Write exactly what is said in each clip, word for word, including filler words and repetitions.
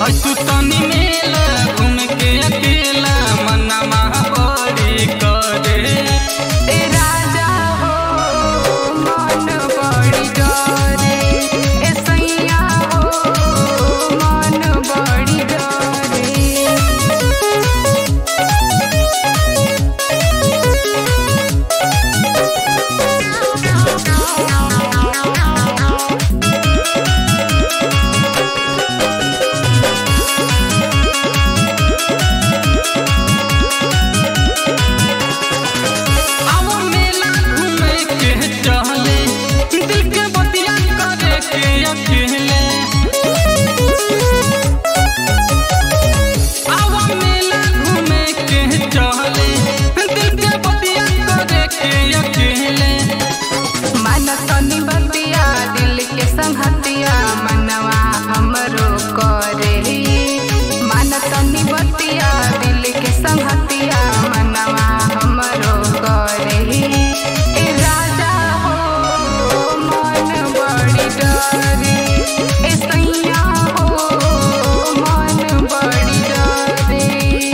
तू तनी मेला घूम के अकेला मनमा बड़ी करे। ए राजा हो मन बड़ी डरे, ए सैया हो मन बड़ी डरे। संगतिया मनवा हमरो करे, मन तनी बतिया दिल के संगतिया मनवा हमरो करे। ए राजा हो मन बड़ी डरे, ए सैया हो मन बड़ी डरे।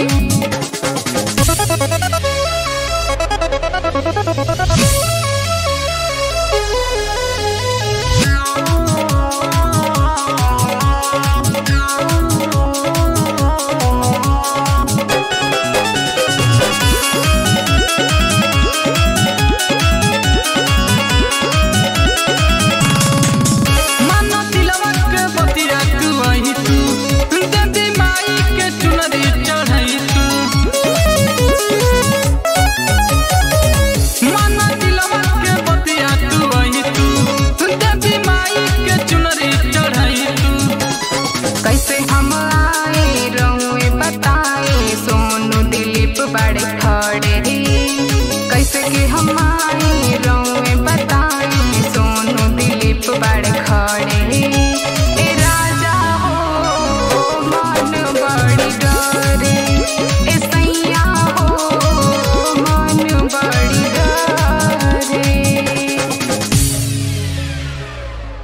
कैसे हम आए रहुए बताए सोनू दिलीप बड़े खड़े, कैसे के हम आए रहुए बताए सोनू दिलीप बड़े खड़े।